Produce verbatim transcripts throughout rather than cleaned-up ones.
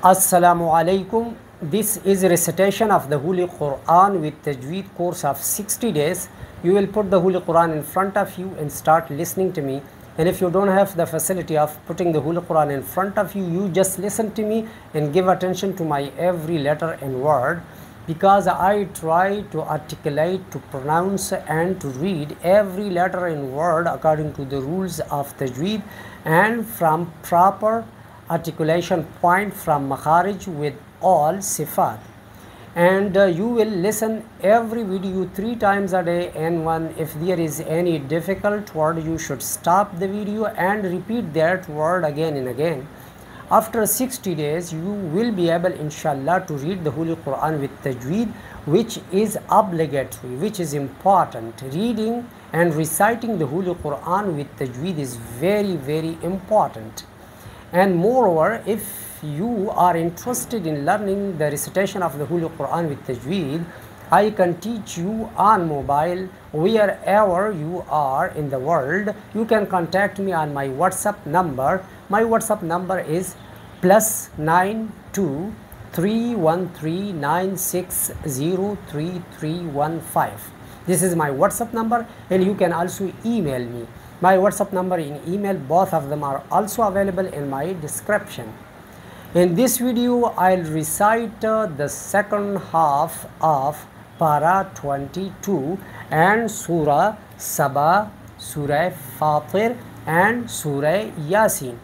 Assalamu alaikum. This is a recitation of the Holy Quran with Tajweed course of sixty days. You will put the Holy Quran in front of you and start listening to me. And if you don't have the facility of putting the Holy Quran in front of you, you just listen to me and give attention to my every letter and word, because I try to articulate, to pronounce and to read every letter and word according to the rules of Tajweed and from proper articulation point from makharij with all sifat. And uh, you will listen every video three times a day, and one if there is any difficult word, you should stop the video and repeat that word again and again. After sixty days you will be able, inshallah, to read the Holy Quran with Tajweed, which is obligatory, which is important. Reading and reciting the Holy Quran with Tajweed is very very important. And moreover, if you are interested in learning the recitation of the Holy Quran with Tajweed, I can teach you on mobile wherever you are in the world. You can contact me on my WhatsApp number. My WhatsApp number is plus nine two three one three nine six zero three three one five. This is my WhatsApp number, and you can also email me. My WhatsApp number and email, both of them are also available in my description. In this video, I'll recite uh, the second half of Para twenty-two and Surah Saba, Surah Fatir and Surah Yasin.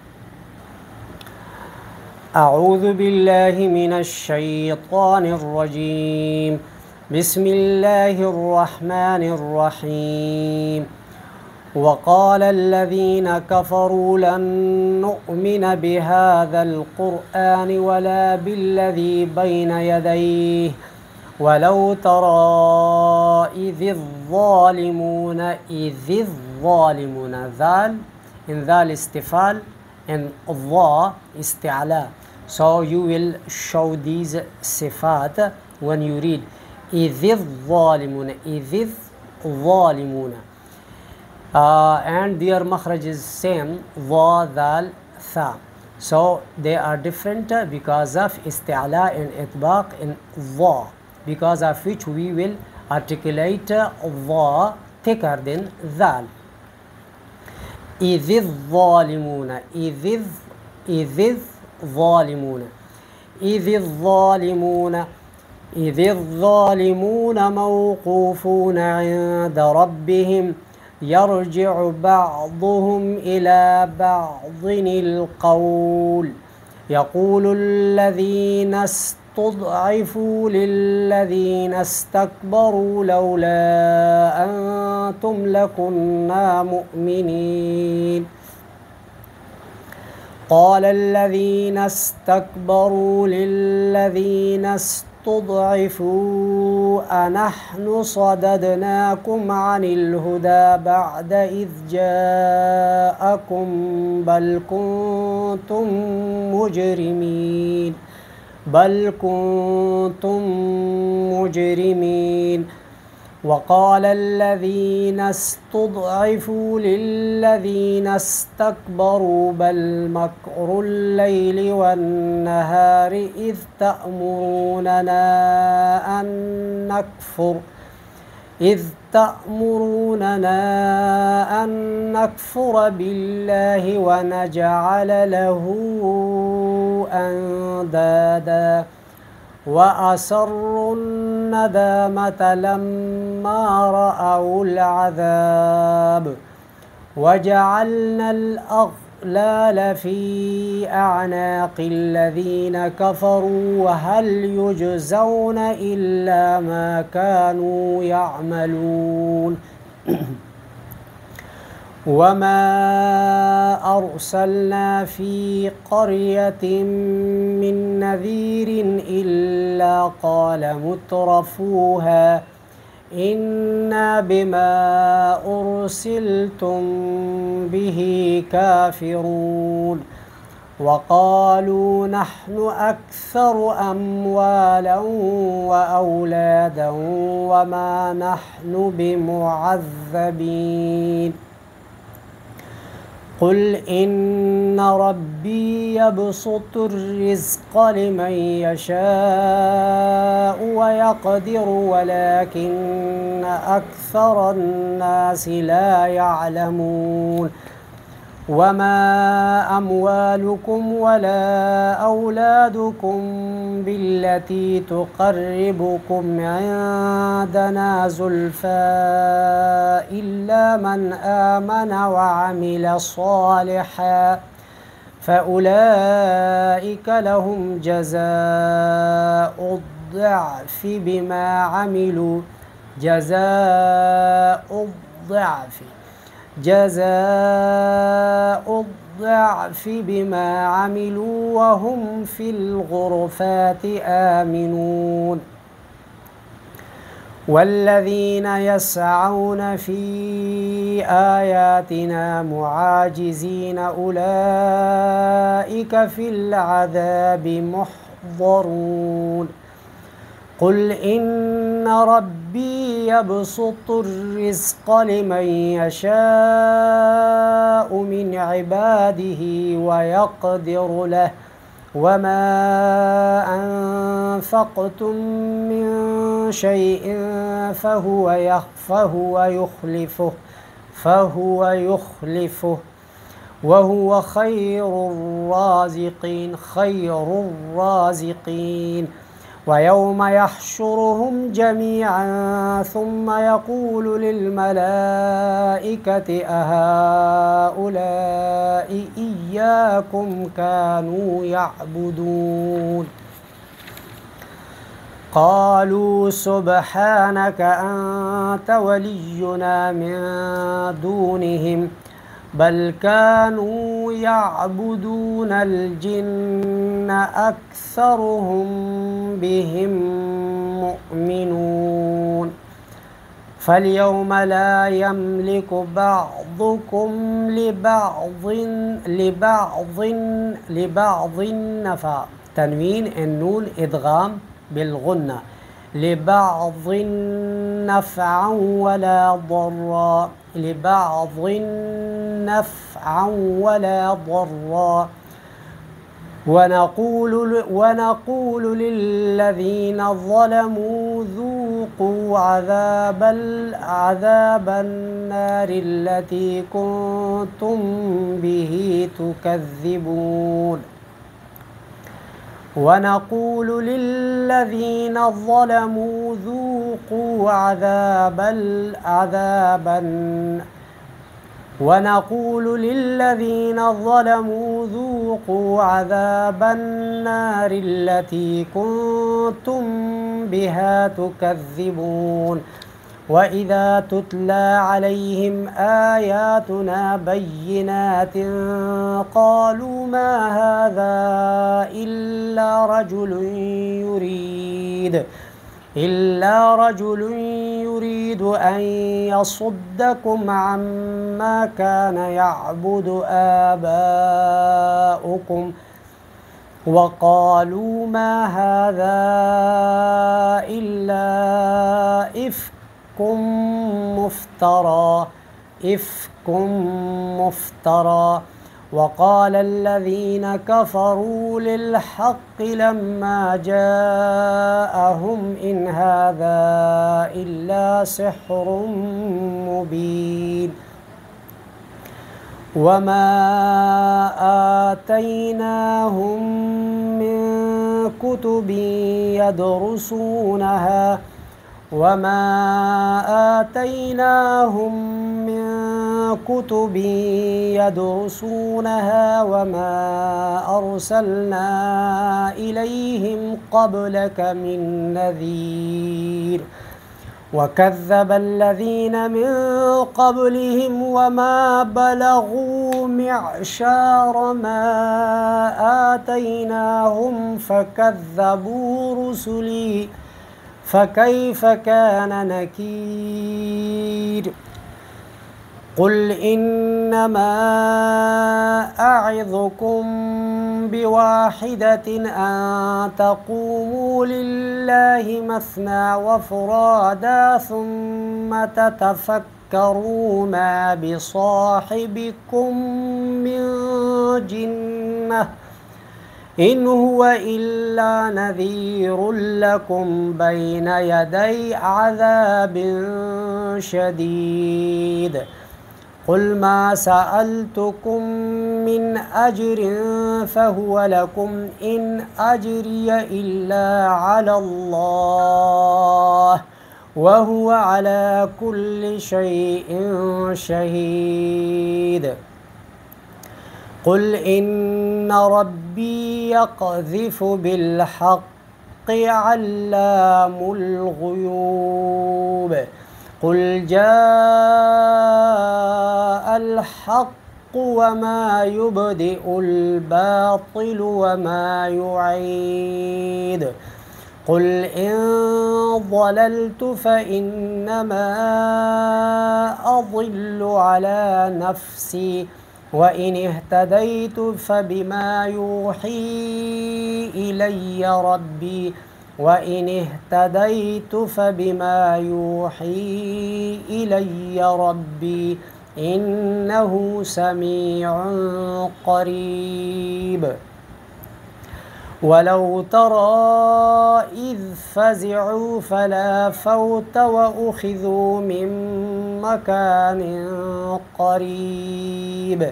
أعوذ بالله من الشيطان الرجيم. بسم الله الرحمن الرحيم. وقال الذين كفروا لن نؤمن بهذا القرآن ولا بالذي بين يديه ولو ترى إذ الظالمون إذ الظالمون ذال in ذال استفال and ظا استعلاء. So you will show these sifat when you read إذ الظالمون إذ الظالمون. Uh, and their makhraj is same, wa, dal, tha. So they are different because of isti'la and itbaq in wa, because of which we will articulate wa thicker than dal. إذ الظالمون إذ إذ الظالمون إذ الظالمون إذ الظالمون موقوفون عند ربهم يرجع بعضهم إلى بعض القول يقول الذين استضعفوا للذين استكبروا لولا أنتم لكنا مؤمنين قال الذين استكبروا للذين استضعفوا استضعفوا أنحن صددناكم عن الهدى بعد إذ جاءكم بل كنتم مجرمين بل كنتم مجرمين وقال الذين استضعفوا للذين استكبروا بل مكر الليل والنهار إذ تأمروننا أن نكفر إذ تأمروننا أن نكفر بالله ونجعل له أندادا وأسروا الندامة لما رأوا العذاب وجعلنا الأغلال في أعناق الذين كفروا وهل يجزون إلا ما كانوا يعملون وما أرسلنا في قرية من نذير إلا قال مترفوها إنا بما أرسلتم به كافرون وقالوا نحن أكثر أموالا وأولادا وما نحن بمعذبين قل إن ربي يبسط الرزق لمن يشاء ويقدر ولكن أكثر الناس لا يعلمون وما أموالكم ولا أولادكم بالتي تقربكم عندنا زلفى إلا من آمن وعمل صالحا فأولئك لهم جزاء الضعف بما عملوا جزاء الضعف جزاء الضعف بما عملوا وهم في الغرفات آمنون والذين يسعون في آياتنا معاجزين أولئك في العذاب محضرون قل إن ربي يبسط الرزق لمن يشاء من عباده ويقدر له وما أنفقتم من شيء فهو فهو يخلفه فهو يخلفه وهو خير الرازقين خير الرازقين ويوم يحشرهم جميعا ثم يقول للملائكة أهؤلاء إياكم كانوا يعبدون قالوا سبحانك أنت ولينا من دونهم بل كانوا يعبدون الجن أكثرهم بهم مؤمنون فاليوم لا يملك بعضكم لبعض لبعض لبعض نفع تنوين النون إدغام بالغنة لبعض نفعا ولا ضرا لبعض نفعا ولا ضرا ونقول ونقول للذين ظلموا ذوقوا عذاب عذاب النار التي كنتم به تكذبون ونقول للذين ظلموا ذوقوا عذاب العذاب ونقول للذين ظلموا ذوقوا عذاب النار التي كنتم بها تكذبون وإذا تتلى عليهم آياتنا بينات قالوا ما هذا إلا رجل يريد إلا رجل يريد أن يصدكم عما كان يعبد آباؤكم وقالوا ما هذا إلا إفك مفترى إفك مفترى وقال الذين كفروا للحق لما جاءهم إن هذا إلا سحر مبين وما آتيناهم من كتب يدرسونها وما آتيناهم من كتب يدرسونها وما أرسلنا إليهم قبلك من نذير وكذب الذين من قبلهم وما بلغوا معشار ما آتيناهم فكذبوا رسلي فكيف كان نكير قل إنما أعظكم بواحدة أن تقوموا لله مثنى وفرادا ثم تتفكروا تذكروا ما بصاحبكم من جنة إن هو إلا نذير لكم بين يدي عذاب شديد. قل ما سألتكم من أجر فهو لكم إن أجري إلا على الله وهو على كل شيء شهيد. قل إن ربي يقذف بالحق علام الغيوب. قل جاء الحق وما يبدئ الباطل وما يعيد. قل إن ضللت فإنما أضل على نفسي وإن اهتديت فبما يوحي إلي ربي وإن اهتديت فبما يوحي إلي ربي إنه سميع قريب. ولو ترى إذ فزعوا فلا فوت وأخذوا من مكان قريب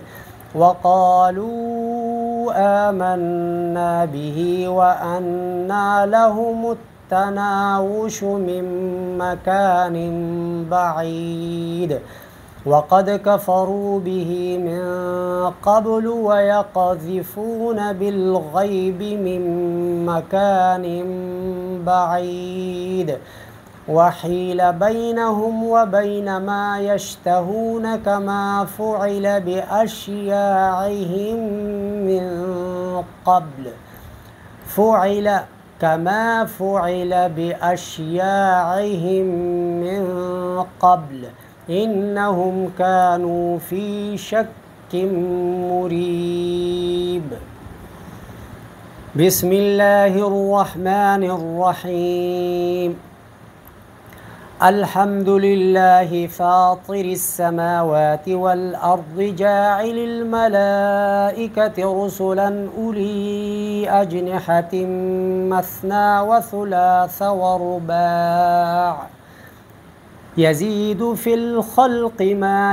وقالوا آمنا به وأنى لهم التناوش من مكان بعيد وقد كفروا به من قبل ويقذفون بالغيب من مكان بعيد وحيل بينهم وبين ما يشتهون كما فعل بأشياعهم من قبل فعل كما فعل بأشياعهم من قبل إنهم كانوا في شك مريب. بسم الله الرحمن الرحيم. الحمد لله فاطر السماوات والأرض جاعل الملائكة رسلا أولي أجنحة مثنى وثلاث ورباع يزيد في الخلق ما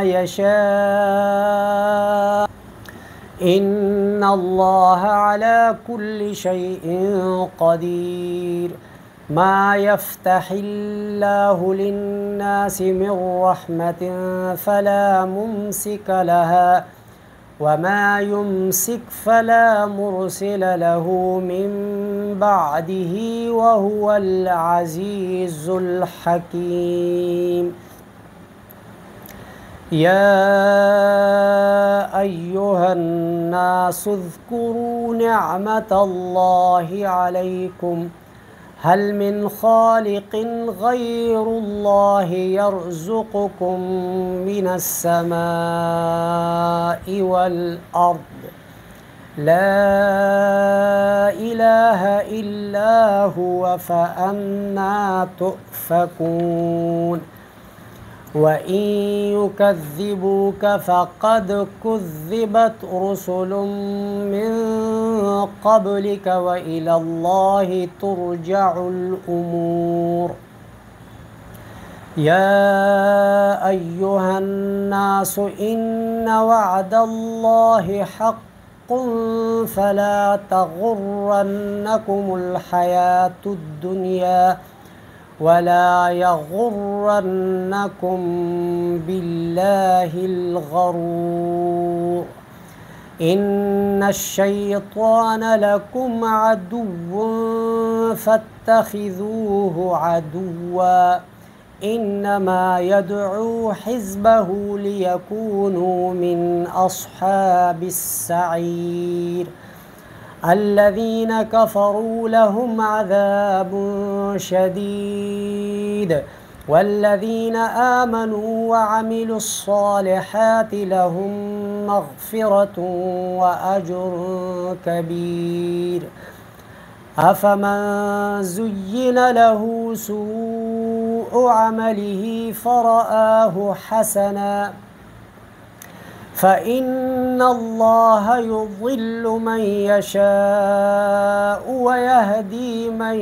يشاء إن الله على كل شيء قدير. ما يفتح الله للناس من رحمة فلا ممسك لها وما يمسك فلا مرسل له من بعده وهو العزيز الحكيم. يا أيها الناس اذكروا نعمة الله عليكم هل من خالق غير الله يرزقكم من السماء والأرض لا إله إلا هو فأنى تؤفكون. وإن يكذبوك فقد كذبت رسل من قبلك وإلى الله ترجع الأمور. يا أيها الناس إن وعد الله حق فلا تغرنكم الحياة الدنيا ولا يغرنكم بالله الغرور. إن الشيطان لكم عدو فاتخذوه عدوا إنما يدعو حزبه ليكونوا من أصحاب السعير. الذين كفروا لهم عذاب شديد والذين آمنوا وعملوا الصالحات لهم مغفرة وأجر كبير. أفمن زين له سوء سوء عمله فرآه حسنا فإن الله يضل من يشاء ويهدي من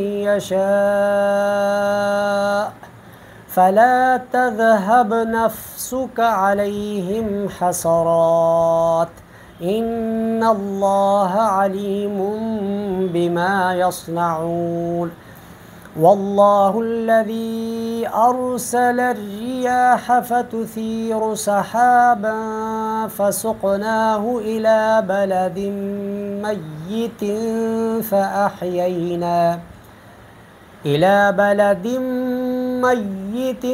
يشاء فلا تذهب نفسك عليهم حسرات إن الله عليم بما يصنعون والله الذي أرسل الرياح فتثير سحابا فسقناه إلى بلد ميت فأحيينا إلى بلد ميت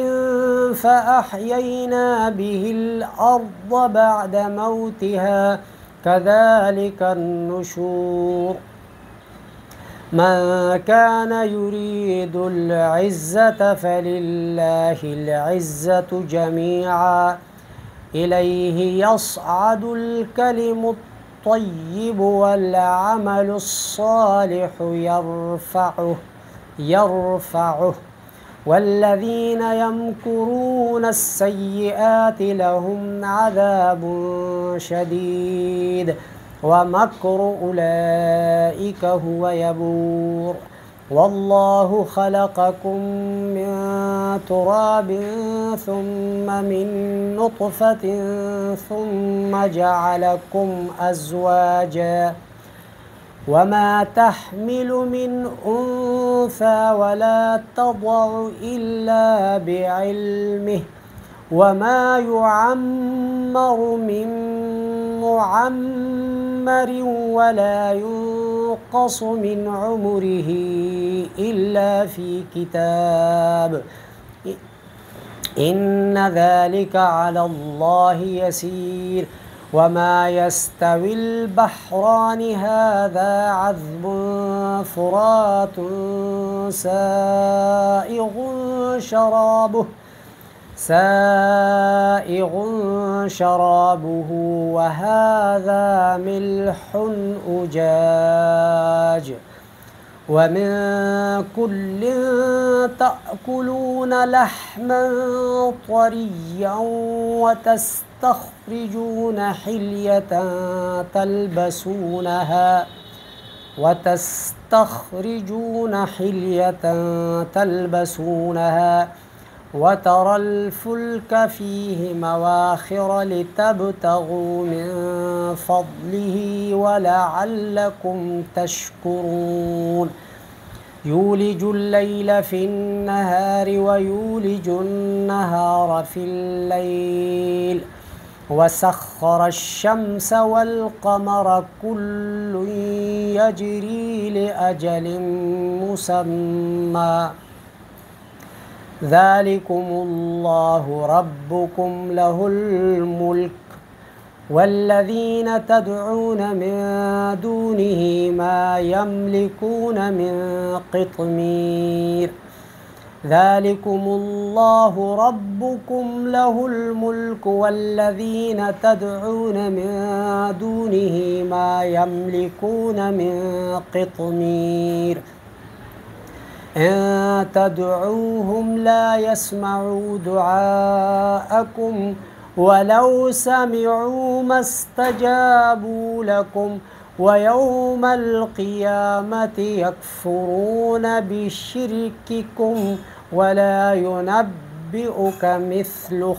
فأحيينا به الأرض بعد موتها كذلك النشور من كان يريد العزة فلله العزة جميعا إليه يصعد الكلم الطيب والعمل الصالح يرفعه يرفعه والذين يمكرون السيئات لهم عذاب شديد ومكر أولئك هو يبور والله خلقكم من تراب ثم من نطفة ثم جعلكم أزواجا وما تحمل من أنثى ولا تضع إلا بعلمه وما يعمر من معمر ولا ينقص من عمره إلا في كتاب إن ذلك على الله يسير وما يستوي البحران هذا عذب فرات سائغ شرابه سائغ شرابه وهذا ملح أجاج ومن كل تأكلون لحما طريا وتستخرجون حلية تلبسونها وتستخرجون حلية تلبسونها وترى الفلك فيه مواخر لتبتغوا من فضله ولعلكم تشكرون يولج الليل في النهار ويولج النهار في الليل وسخر الشمس والقمر كل يجري لأجل مسمى ذلكم الله ربكم له الملك والذين تدعون من دونه ما يملكون من قطمير ذلكم الله ربكم له الملك والذين تدعون من دونه ما يملكون من قطمير إن تدعوهم لا يسمعوا دعاءكم ولو سمعوا ما استجابوا لكم ويوم القيامة يكفرون بشرككم ولا ينبئك مثل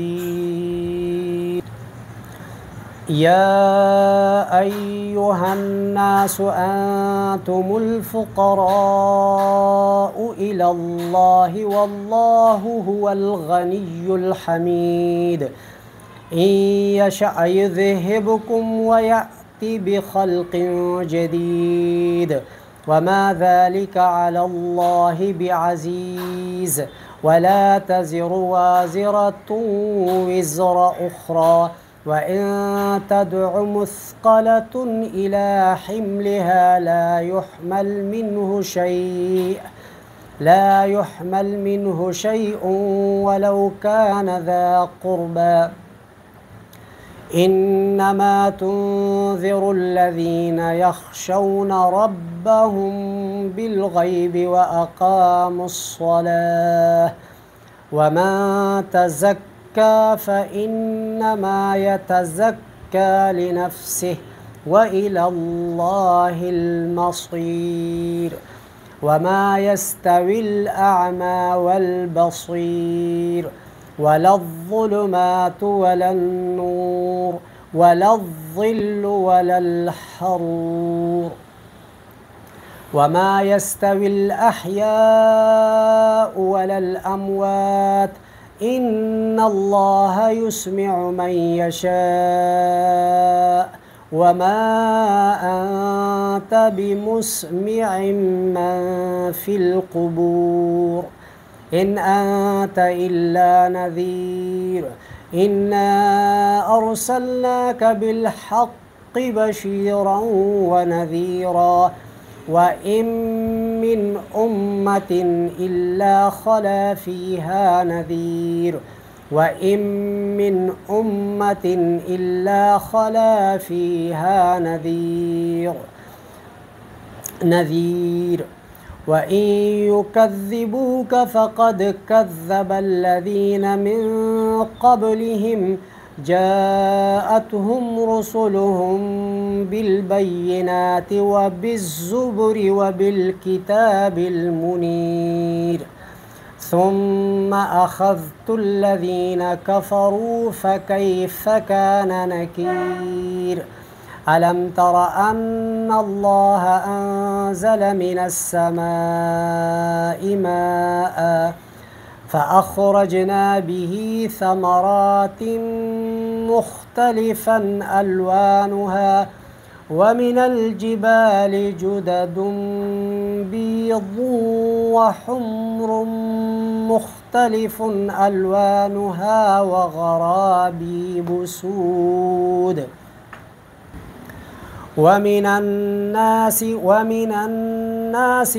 خبير يا أيها الناس أنتم الفقراء إلى الله والله هو الغني الحميد إن يشأ يذهبكم ويأتي بخلق جديد وما ذلك على الله بعزيز ولا تزر وازرة وزر أخرى وإن تدع مثقلة إلى حملها لا يحمل منه شيء لا يحمل منه شيء ولو كان ذا قربى إنما تنذر الذين يخشون ربهم بالغيب وأقاموا الصلاة ومن تزكى فإنما يتزكى لنفسه وإلى الله المصير. وما يستوي الأعمى والبصير ولا الظلمات ولا النور ولا الظل ولا الحرور. وما يستوي الأحياء ولا الأموات إن الله يسمع من يشاء وما أنت بمسمع من في القبور إن أنت إلا نذير. إنا أرسلناك بالحق بشيرا ونذيرا وإن من أمة إلا خلا فيها نذير وإن من أمة إلا خلا فيها نذير نذير وإن يكذبوك فقد كذب الذين من قبلهم جاءتهم رسلهم بالبينات وبالزبر وبالكتاب المنير ثم أخذت الذين كفروا فكيف كان نكير. ألم تر أن الله أنزل من السماء ماء فأخرجنا به ثمرات مختلفا ألوانها ومن الجبال جدد بيض وحمر مختلف ألوانها وغرابيب سود ومن الناس ومن الناس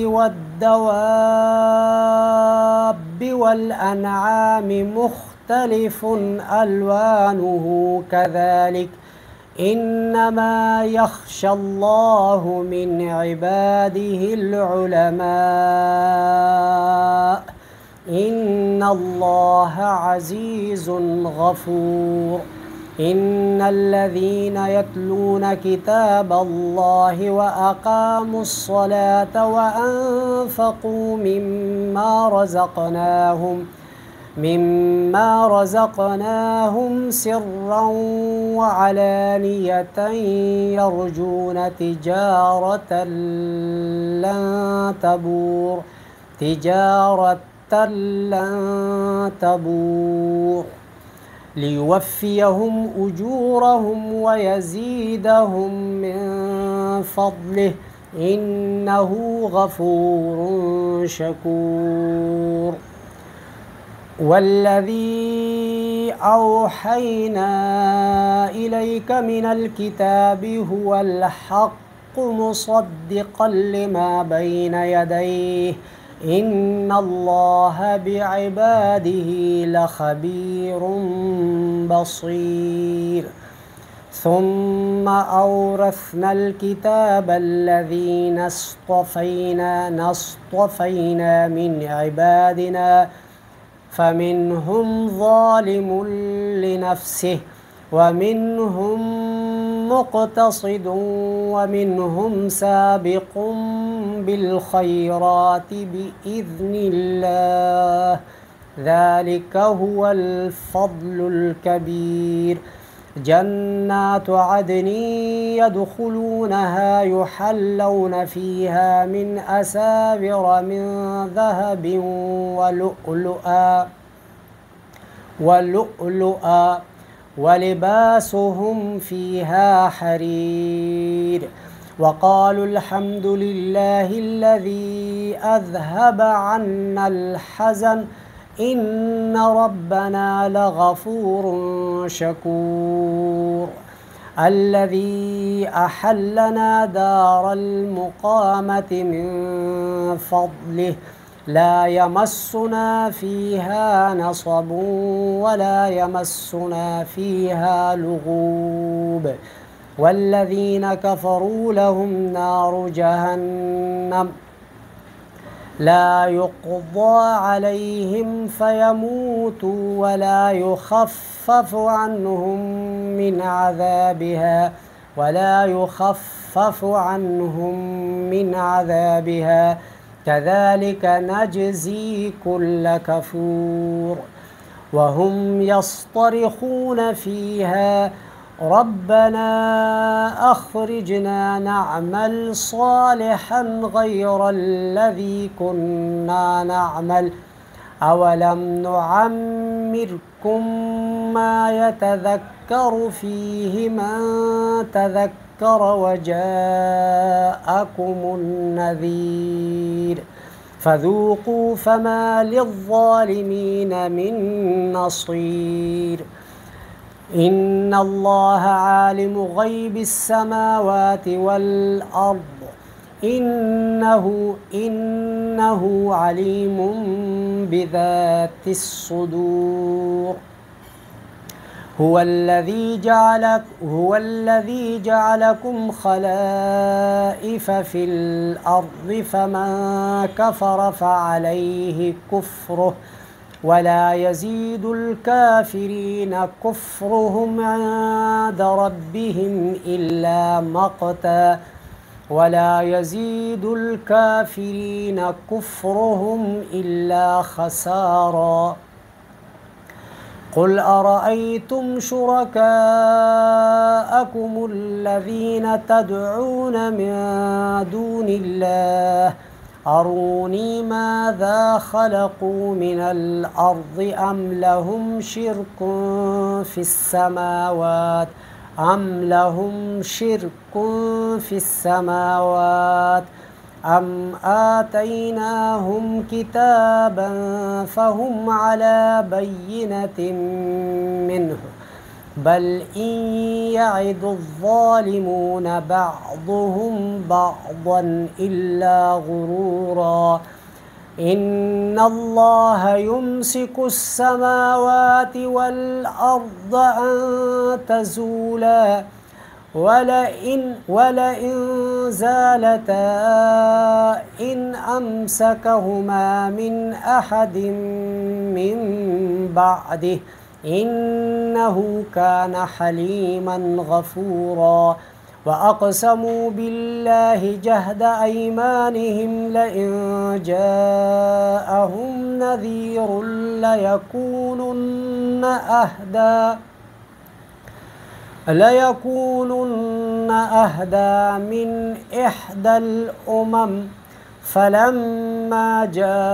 والدواب والأنعام مختلف ألوانه كذلك إنما يخشى الله من عباده العلماء إن الله عزيز غفور. إن الذين يتلون كتاب الله وأقاموا الصلاة وأنفقوا مما رزقناهم مما رزقناهم سرا وعلانية يرجون تجارة لن تبور تجارة لن تبور ليوفيهم أجورهم ويزيدهم من فضله إنه غفور شكور. والذي أوحينا إليك من الكتاب هو الحق مصدقا لما بين يديه إن الله بعباده لخبير بصير. ثم أورثنا الكتاب الذين اصطفينا نصطفينا من عبادنا فمنهم ظالم لنفسه ومنهم مقتصد ومنهم سابق بالخيرات بإذن الله ذلك هو الفضل الكبير. جنات عدن يدخلونها يحلون فيها من أساور من ذهب ولؤلؤا ولؤلؤا ولباسهم فيها حرير. وقالوا الحمد لله الذي أذهب عنا الحزن إن ربنا لغفور شكور. الذي أحلنا دار المقامة من فضله لا يمسنا فيها نصب ولا يمسنا فيها لغوب. والذين كفروا لهم نار جهنم لا يقضى عليهم فيموتوا ولا يخفف عنهم من عذابها ولا يخفف عنهم من عذابها كذلك نجزي كل كفور وهم يصطرخون فيها ربنا أخرجنا نعمل صالحا غير الذي كنا نعمل أولم نعمركم ما يتذكر فيه من تذكر وجاءكم النذير فذوقوا فما للظالمين من نصير إن الله عالم غيب السماوات والأرض إنه إنه عليم بذات الصدور هو الذي جعلك هو الذي جعلكم خلائف في الأرض فمن كفر فعليه كفره ولا يزيد الكافرين كفرهم عند ربهم إلا مقتا ولا يزيد الكافرين كفرهم إلا خسارا قل أرأيتم شركاءكم الذين تدعون من دون الله أروني ماذا خلقوا من الأرض أم لهم شرك في السماوات أم لهم شرك في السماوات أم آتيناهم كتابا فهم على بينة منه بل إن يعد الظالمون بعضهم بعضا إلا غرورا إن الله يمسك السماوات والأرض أن تزولا ولئن, ولئن زالتا إن أمسكهما من أحد من بعده إنه كان حليما غفورا وأقسموا بالله جهد أيمانهم لئن جاءهم نذير ليكونن أهدى ليكونن أهدى من إحدى الأمم فلما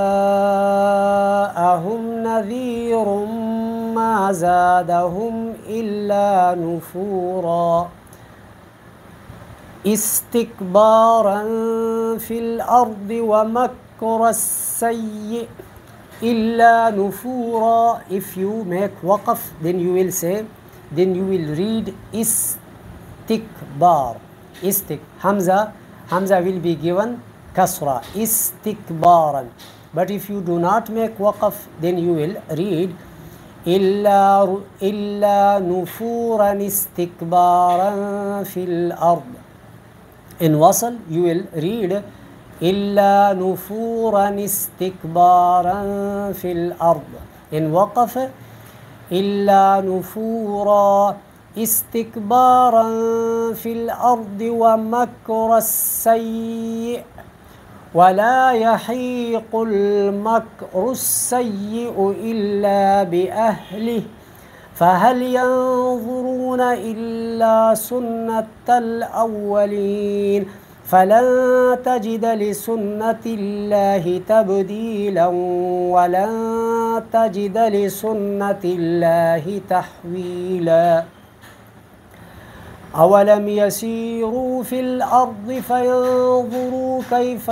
جاءهم نذير ما زادهم إلا نفورا استكبارا في الأرض ومكر السيء إلا نفورا. If you make waqf, then you will say, then you will read istikbar. Istik Hamza, Hamza will be given kasra, istikbaran. But if you do not make waqf, then you will read إلا إلا نفورا استكبارا في الأرض. In wasl you will read إلا نفورا استكبارا في الأرض. In وقف إلا نفورا استكبارا في الأرض ومكر السيء ولا يحيق المكر السيء إلا بأهله فهل ينظرون إلا سنة الأولين فلن تجد لسنة الله تبديلا ولن تجد لسنة الله تحويلا. أولم يسيروا في الأرض فينظروا كيف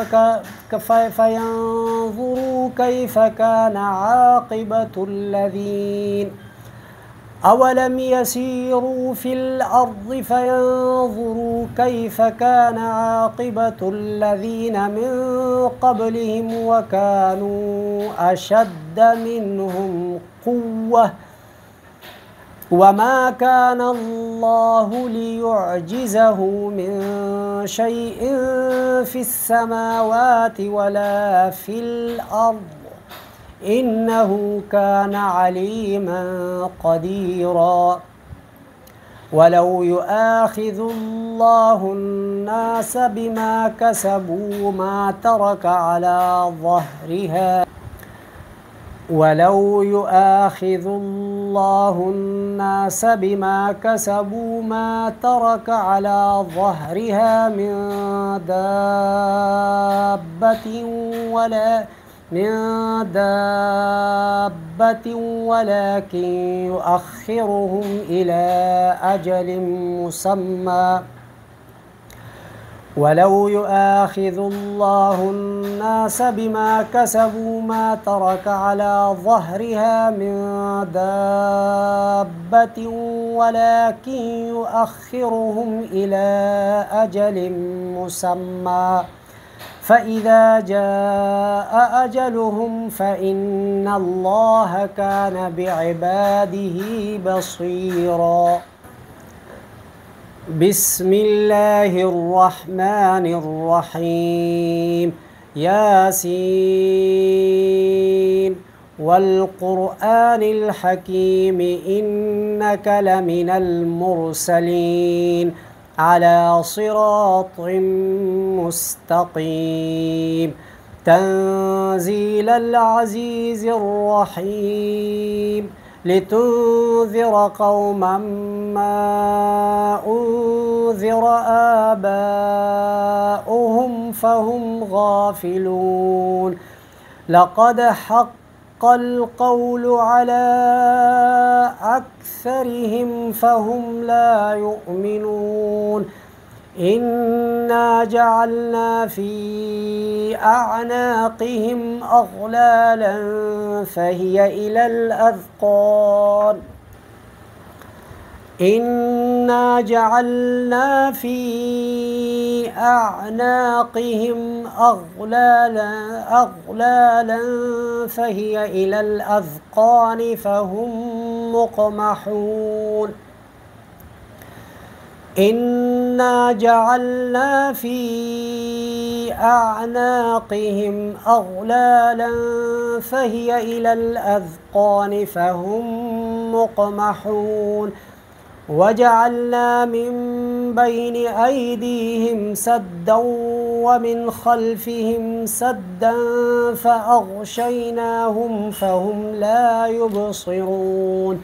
فينظروا كيف كان عاقبة الذين أولم يسيروا في الأرض فينظروا كيف كان عاقبة الذين من قبلهم وكانوا أشد منهم قوة وما كان الله ليعجزه من شيء في السماوات ولا في الأرض إنه كان عليما قديرا. ولو يؤاخذ الله الناس بما كسبوا ما ترك على ظهرها ولو يؤاخذ الله الناس بما كسبوا ما ترك على ظهرها من دابة ولا من دابة ولكن يؤخرهم إلى أجل مسمى ولو يؤاخذ الله الناس بما كسبوا ما ترك على ظهرها من دابة ولكن يؤخرهم إلى أجل مسمى فإذا جاء أجلهم فإن الله كان بعباده بصيرا. بسم الله الرحمن الرحيم. ياسين والقرآن الحكيم إنك لمن المرسلين على صراط مستقيم تنزيل العزيز الرحيم لتنذر قوما ما أنذر آباؤهم فهم غافلون. لقد حق القول على أكثرهم فهم لا يؤمنون. إنا جعلنا في أعناقهم أغلالا فهي إلى الأذقان إنا جعلنا في أعناقهم أغلالا أغلالا فهي إلى الأذقان فهم مقمحون. إنا جعلنا في أعناقهم أغلالا فهي إلى الأذقان فهم مقمحون. وجعلنا من بين أيديهم سدا ومن خلفهم سدا فأغشيناهم فهم لا يبصرون.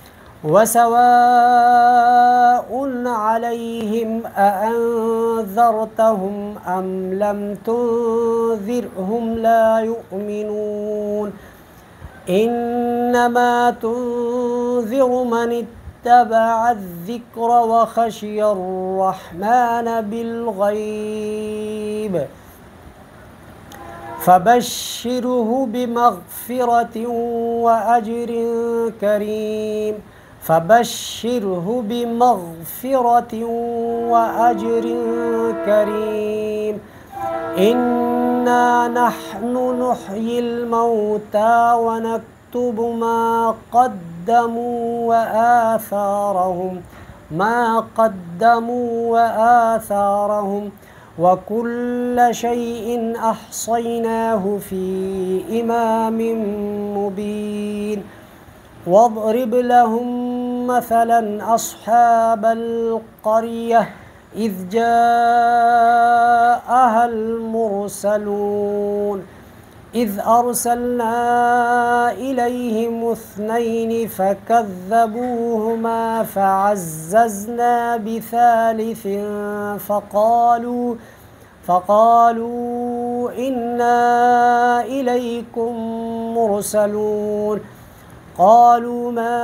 وسواء عليهم أأنذرتهم أم لم تنذرهم لا يؤمنون. إنما تنذر من اتبع الذكر وخشي الرحمن بالغيب فبشره بمغفرة وأجر كريم فبشره بمغفرة وأجر كريم. إنا نحن نحيي الموتى ونكتب ما قدموا وآثارهم ما قدموا وآثارهم وكل شيء أحصيناه في إمام مبين. واضرب لهم مثلا أصحاب القرية إذ جاءها المرسلون إذ أرسلنا إليهم اثنين فكذبوهما فعززنا بثالث فقالوا فقالوا إنا إليكم مرسلون. قالوا ما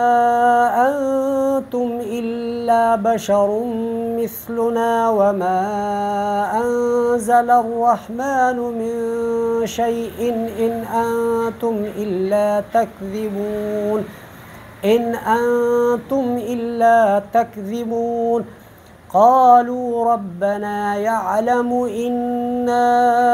أنتم إلا بشر مثلنا وما أنزل الرحمن من شيء إن أنتم إلا تكذبون إن أنتم إلا تكذبون. قالوا ربنا يعلم إنا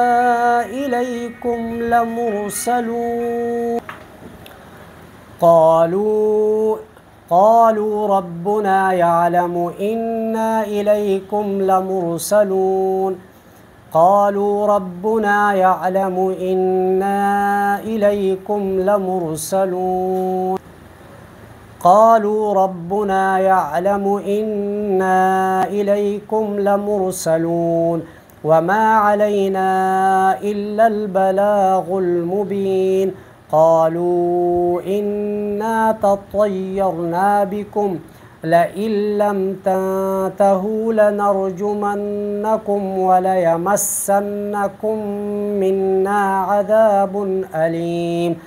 إليكم لمرسلون. قالوا قالوا ربنا يعلم إنا إليكم لمرسلون قالوا ربنا يعلم إنا إليكم لمرسلون قالوا ربنا يعلم إنا إليكم لمرسلون وما علينا إلا البلاغ المبين قالوا إنا تطيرنا بكم لئن لم تنتهوا لنرجمنكم وليمسنكم منا عذاب أليم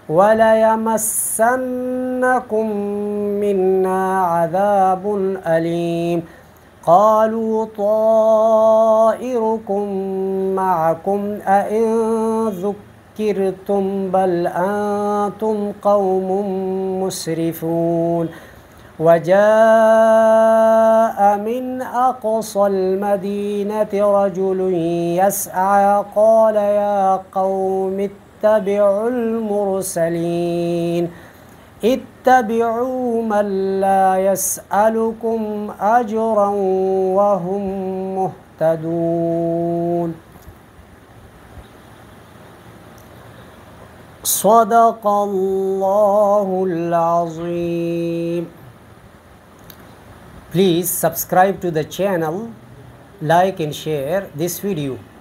وليمسنكم منا عذاب أليم قالوا طائركم معكم أئن ذكرتم بل أنتم قوم مسرفون وجاء من أقصى المدينة رجل يسعى قال يا قوم اتبعوا المرسلين اتبعوا من لا يسألكم أجرا وهم مهتدون. صدق الله العظيم. Please subscribe to the channel, like and share this video.